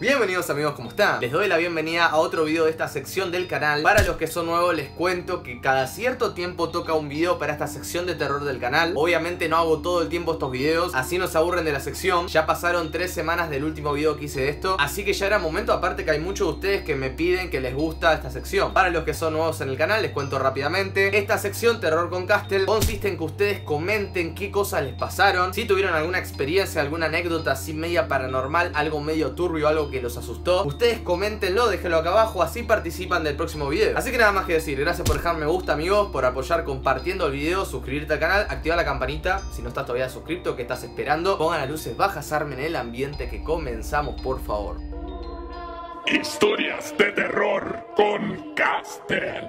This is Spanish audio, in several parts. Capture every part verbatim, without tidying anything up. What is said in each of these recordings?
Bienvenidos amigos, ¿cómo están? Les doy la bienvenida a otro video de esta sección del canal. Para los que son nuevos les cuento que cada cierto tiempo toca un video para esta sección de terror del canal. Obviamente no hago todo el tiempo estos videos, así no se aburren de la sección. Ya pasaron tres semanas del último video que hice de esto, así que ya era momento. Aparte que hay muchos de ustedes que me piden que les gusta esta sección. Para los que son nuevos en el canal les cuento rápidamente. Esta sección Terror con Castle consiste en que ustedes comenten qué cosas les pasaron, si tuvieron alguna experiencia, alguna anécdota así media paranormal, algo medio turbio, algo que los asustó. Ustedes coméntenlo, déjenlo acá abajo, así participan del próximo video. Así que nada más que decir, gracias por dejar me gusta amigos, por apoyar compartiendo el video, suscribirte al canal, activar la campanita si no estás todavía suscrito. ¿Qué estás esperando? Pongan las luces bajas, armen el ambiente, que comenzamos por favor. Historias de terror con Castle.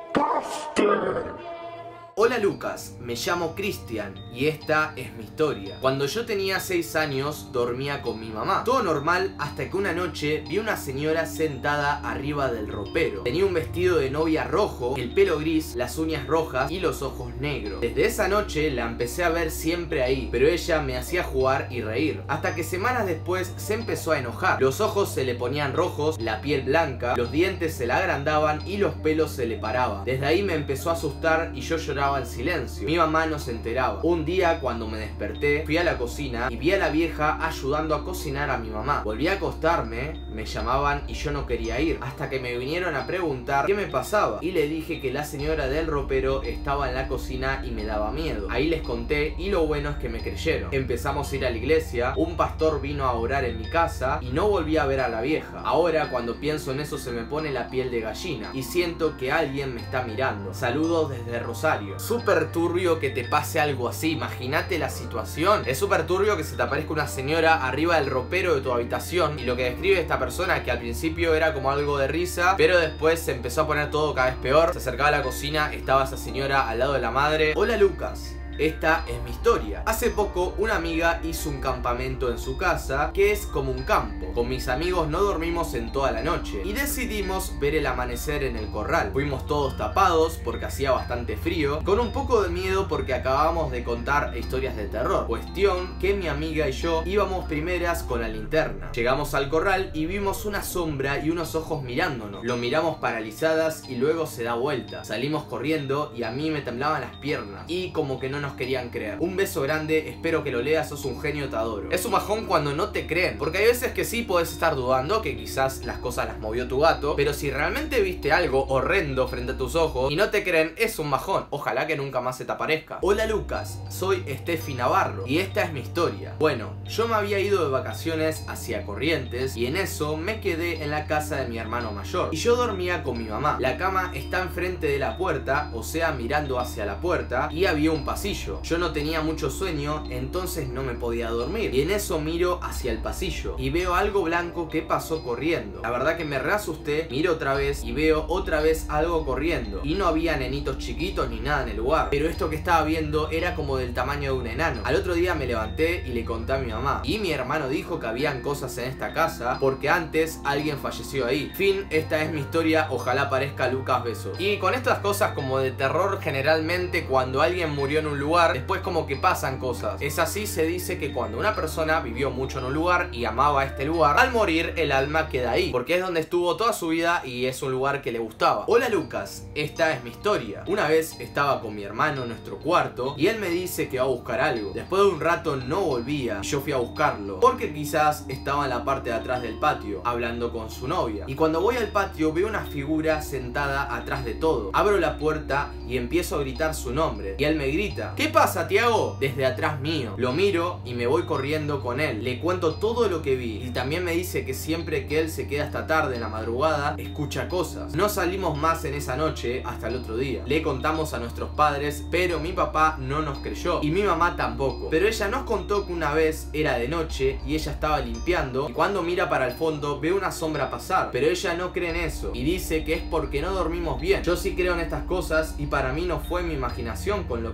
Castle. Hola Lucas, me llamo Cristian y esta es mi historia. Cuando yo tenía seis años dormía con mi mamá. Todo normal hasta que una noche vi una señora sentada arriba del ropero. Tenía un vestido de novia rojo, el pelo gris, las uñas rojas y los ojos negros. Desde esa noche la empecé a ver siempre ahí, pero ella me hacía jugar y reír. Hasta que semanas después se empezó a enojar. Los ojos se le ponían rojos, la piel blanca, los dientes se la agrandaban y los pelos se le paraban. Desde ahí me empezó a asustar y yo lloraba en silencio. Mi mamá no se enteraba. Un día cuando me desperté fui a la cocina y vi a la vieja ayudando a cocinar a mi mamá. Volví a acostarme, me llamaban y yo no quería ir, hasta que me vinieron a preguntar qué me pasaba y le dije que la señora del ropero estaba en la cocina y me daba miedo. Ahí les conté y lo bueno es que me creyeron. Empezamos a ir a la iglesia, un pastor vino a orar en mi casa y no volví a ver a la vieja. Ahora cuando pienso en eso se me pone la piel de gallina y siento que alguien me está mirando. Saludos desde Rosario. Súper turbio que te pase algo así, imagínate la situación. Es súper turbio que se te aparezca una señora arriba del ropero de tu habitación. Y lo que describe esta persona, que al principio era como algo de risa, pero después se empezó a poner todo cada vez peor. Se acercaba a la cocina, estaba esa señora al lado de la madre. Hola Lucas, esta es mi historia. Hace poco una amiga hizo un campamento en su casa, que es como un campo. Con mis amigos no dormimos en toda la noche y decidimos ver el amanecer en el corral. Fuimos todos tapados porque hacía bastante frío, con un poco de miedo porque acabábamos de contar historias de terror. Cuestión que mi amiga y yo íbamos primeras con la linterna. Llegamos al corral y vimos una sombra y unos ojos mirándonos. Lo miramos paralizadas y luego se da vuelta. Salimos corriendo y a mí me temblaban las piernas y como que no nos querían creer. Un beso grande, espero que lo leas, sos un genio, te adoro. Es un bajón cuando no te creen, porque hay veces que sí podés estar dudando, que quizás las cosas las movió tu gato, pero si realmente viste algo horrendo frente a tus ojos y no te creen, es un bajón. Ojalá que nunca más se te aparezca. Hola Lucas, soy Steffi Navarro y esta es mi historia. Bueno, yo me había ido de vacaciones hacia Corrientes y en eso me quedé en la casa de mi hermano mayor y yo dormía con mi mamá. La cama está enfrente de la puerta, o sea mirando hacia la puerta, y había un pasillo. Yo no tenía mucho sueño, entonces no me podía dormir. Y en eso miro hacia el pasillo y veo algo blanco que pasó corriendo. La verdad que me re asusté, miro otra vez y veo otra vez algo corriendo. Y no había nenitos chiquitos ni nada en el lugar, pero esto que estaba viendo era como del tamaño de un enano. Al otro día me levanté y le conté a mi mamá. Y mi hermano dijo que habían cosas en esta casa porque antes alguien falleció ahí. Fin, esta es mi historia, ojalá aparezca Lucas, besos. Y con estas cosas como de terror, generalmente cuando alguien murió en un lugar, después como que pasan cosas. Es así, se dice que cuando una persona vivió mucho en un lugar y amaba este lugar, al morir el alma queda ahí, porque es donde estuvo toda su vida y es un lugar que le gustaba. Hola Lucas, esta es mi historia. Una vez estaba con mi hermano en nuestro cuarto y él me dice que va a buscar algo. Después de un rato no volvía y yo fui a buscarlo, porque quizás estaba en la parte de atrás del patio, hablando con su novia. Y cuando voy al patio veo una figura sentada atrás de todo. Abro la puerta y empiezo a gritar su nombre y él me grita: ¿qué pasa, Tiago? Desde atrás mío. Lo miro y me voy corriendo con él. Le cuento todo lo que vi y también me dice que siempre que él se queda hasta tarde en la madrugada escucha cosas. No salimos más en esa noche hasta el otro día. Le contamos a nuestros padres, pero mi papá no nos creyó y mi mamá tampoco. Pero ella nos contó que una vez era de noche y ella estaba limpiando y cuando mira para el fondo ve una sombra pasar, pero ella no cree en eso y dice que es porque no dormimos bien. Yo sí creo en estas cosas y para mí no fue mi imaginación con lo que vi en el patio.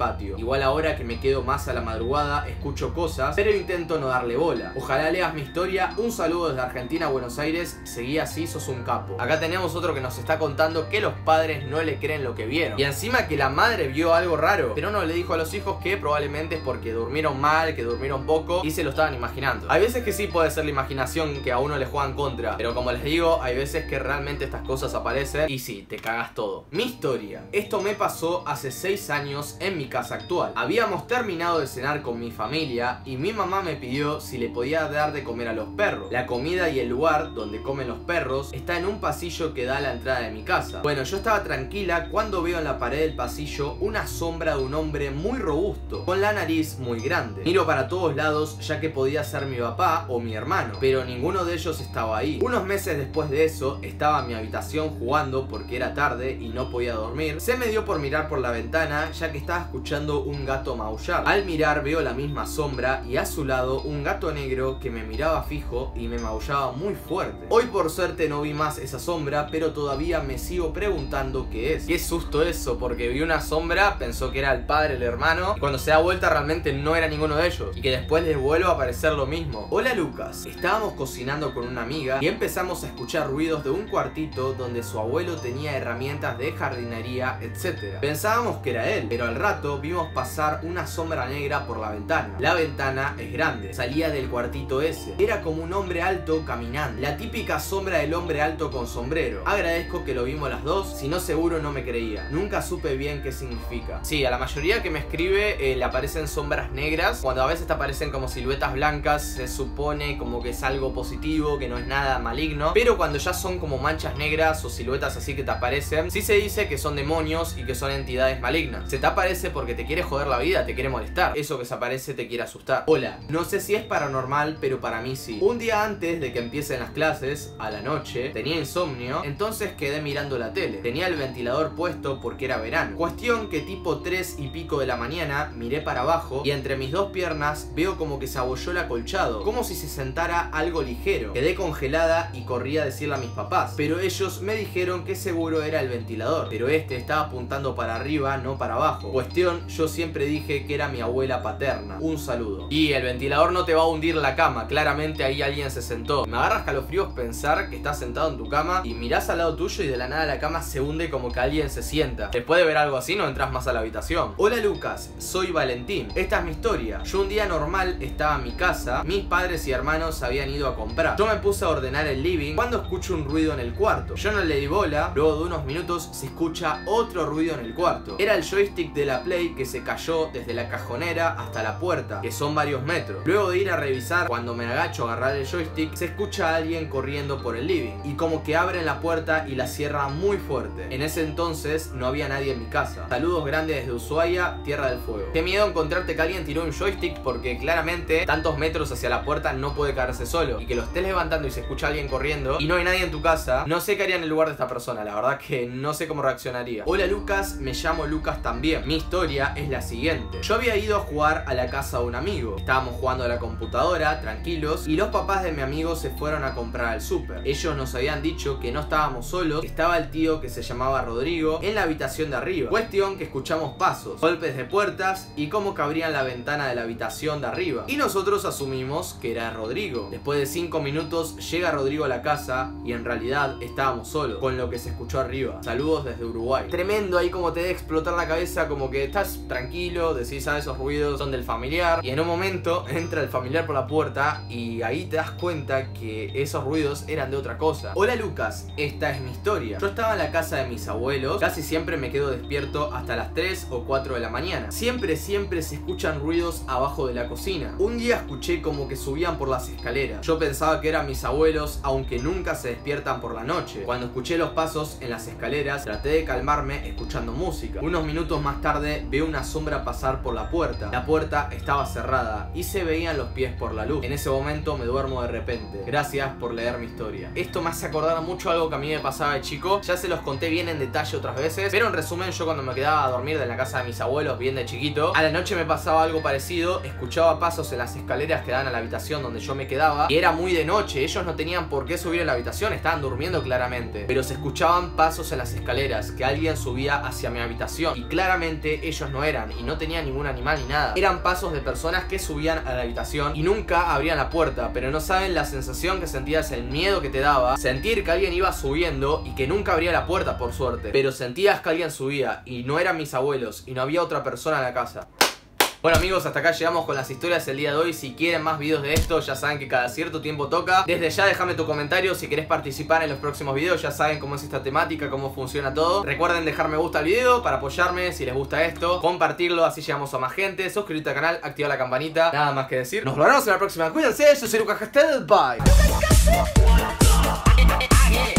patio. Igual ahora que me quedo más a la madrugada, escucho cosas, pero intento no darle bola. Ojalá leas mi historia. Un saludo desde Argentina a Buenos Aires. Seguí así, sos un capo. Acá tenemos otro que nos está contando que los padres no le creen lo que vieron. Y encima que la madre vio algo raro, pero no le dijo a los hijos que probablemente es porque durmieron mal, que durmieron poco y se lo estaban imaginando. Hay veces que sí puede ser la imaginación que a uno le juega en contra, pero como les digo, hay veces que realmente estas cosas aparecen y sí, te cagas todo. Mi historia. Esto me pasó hace seis años en mi casa actual. Habíamos terminado de cenar con mi familia y mi mamá me pidió si le podía dar de comer a los perros. La comida y el lugar donde comen los perros está en un pasillo que da a la entrada de mi casa. Bueno, yo estaba tranquila cuando veo en la pared del pasillo una sombra de un hombre muy robusto, con la nariz muy grande. Miro para todos lados ya que podía ser mi papá o mi hermano, pero ninguno de ellos estaba ahí. Unos meses después de eso, estaba en mi habitación jugando porque era tarde y no podía dormir. Se me dio por mirar por la ventana ya que estaba escuchando un gato maullar. Al mirar veo la misma sombra y a su lado un gato negro que me miraba fijo y me maullaba muy fuerte. Hoy por suerte no vi más esa sombra, pero todavía me sigo preguntando qué es. Qué susto eso, porque vi una sombra, pensó que era el padre, el hermano, y cuando se da vuelta realmente no era ninguno de ellos, y que después les vuelve a aparecer lo mismo. Hola Lucas, estábamos cocinando con una amiga y empezamos a escuchar ruidos de un cuartito donde su abuelo tenía herramientas de jardinería, etcétera. Pensábamos que era él, pero al rato vimos pasar una sombra negra por la ventana. La ventana es grande, salía del cuartito ese. Era como un hombre alto caminando, la típica sombra del hombre alto con sombrero. Agradezco que lo vimos las dos, si no seguro no me creía. Nunca supe bien qué significa. Sí, a la mayoría que me escribe eh, le aparecen sombras negras. Cuando a veces te aparecen como siluetas blancas, se supone como que es algo positivo, que no es nada maligno. Pero cuando ya son como manchas negras o siluetas así que te aparecen, sí se dice que son demonios y que son entidades malignas. Se te aparece porque te quiere joder la vida, te quiere molestar. Eso que se aparece te quiere asustar. Hola, no sé si es paranormal, pero para mí sí. Un día antes de que empiecen las clases, a la noche, tenía insomnio, entonces quedé mirando la tele. Tenía el ventilador puesto porque era verano. Cuestión que tipo tres y pico de la mañana miré para abajo y entre mis dos piernas veo como que se abolló el acolchado, como si se sentara algo ligero. Quedé congelada y corrí a decirle a mis papás, pero ellos me dijeron que seguro era el ventilador, pero este estaba apuntando para arriba, no para abajo. Cuestión, yo siempre dije que era mi abuela paterna. Un saludo. Y el ventilador no te va a hundir la cama, claramente ahí alguien se sentó. Me agarra escalofríos pensar que estás sentado en tu cama y mirás al lado tuyo y de la nada la cama se hunde como que alguien se sienta. Después de ver algo así no entras más a la habitación. Hola Lucas, soy Valentín. Esta es mi historia. Yo un día normal estaba en mi casa, mis padres y hermanos habían ido a comprar. Yo me puse a ordenar el living cuando escucho un ruido en el cuarto. Yo no le di bola, luego de unos minutos se escucha otro ruido en el cuarto. Era el joystick de la Play que se cayó desde la cajonera hasta la puerta, que son varios metros. Luego de ir a revisar, cuando me agacho a agarrar el joystick, se escucha a alguien corriendo por el living y como que abren la puerta y la cierran muy fuerte. En ese entonces no había nadie en mi casa. Saludos grandes desde Ushuaia, Tierra del Fuego. Qué miedo encontrarte que alguien tiró un joystick, porque claramente tantos metros hacia la puerta no puede caerse solo, y que lo estés levantando y se escucha a alguien corriendo y no hay nadie en tu casa. No sé qué haría en el lugar de esta persona, la verdad que no sé cómo reaccionaría. Hola Lucas, me llamo Lucas también. Mi historia es la siguiente. Yo había ido a jugar a la casa de un amigo. Estábamos jugando a la computadora, tranquilos, y los papás de mi amigo se fueron a comprar al súper. Ellos nos habían dicho que no estábamos solos, que estaba el tío que se llamaba Rodrigo en la habitación de arriba. Cuestión que escuchamos pasos, golpes de puertas y cómo que abrían la ventana de la habitación de arriba. Y nosotros asumimos que era Rodrigo. Después de cinco minutos llega Rodrigo a la casa y en realidad estábamos solos, con lo que se escuchó arriba. Saludos desde Uruguay. Tremendo ahí como te debe explotar la cabeza, como que estás tranquilo, decís, ah, esos ruidos son del familiar, y en un momento entra el familiar por la puerta y ahí te das cuenta que esos ruidos eran de otra cosa. Hola Lucas, esta es mi historia. Yo estaba en la casa de mis abuelos, casi siempre me quedo despierto hasta las tres o cuatro de la mañana. Siempre, siempre se escuchan ruidos abajo de la cocina. Un día escuché como que subían por las escaleras. Yo pensaba que eran mis abuelos, aunque nunca se despiertan por la noche. Cuando escuché los pasos en las escaleras, traté de calmarme escuchando música. Unos minutos más tarde veo una sombra pasar por la puerta. La puerta estaba cerrada y se veían los pies por la luz. En ese momento me duermo de repente. Gracias por leer mi historia. Esto me hace acordar mucho algo que a mí me pasaba de chico. Ya se los conté bien en detalle otras veces, pero en resumen, yo cuando me quedaba a dormir en la casa de mis abuelos bien de chiquito, a la noche me pasaba algo parecido. Escuchaba pasos en las escaleras que daban a la habitación donde yo me quedaba y era muy de noche. Ellos no tenían por qué subir a la habitación, estaban durmiendo claramente, pero se escuchaban pasos en las escaleras, que alguien subía hacia mi habitación y claramente ellos ellos no eran y no tenían ningún animal ni nada. Eran pasos de personas que subían a la habitación y nunca abrían la puerta, pero no saben la sensación que sentías, el miedo que te daba sentir que alguien iba subiendo y que nunca abría la puerta, por suerte, pero sentías que alguien subía y no eran mis abuelos y no había otra persona en la casa. Bueno amigos, hasta acá llegamos con las historias del día de hoy. Si quieren más videos de esto, ya saben que cada cierto tiempo toca. Desde ya déjame tu comentario si querés participar en los próximos videos. Ya saben cómo es esta temática, cómo funciona todo. Recuerden dejar me gusta al video para apoyarme si les gusta esto. Compartirlo, así llegamos a más gente. Suscribirte al canal, activar la campanita. Nada más que decir. Nos vemos en la próxima. Cuídense, yo soy Lucas Castel. Bye.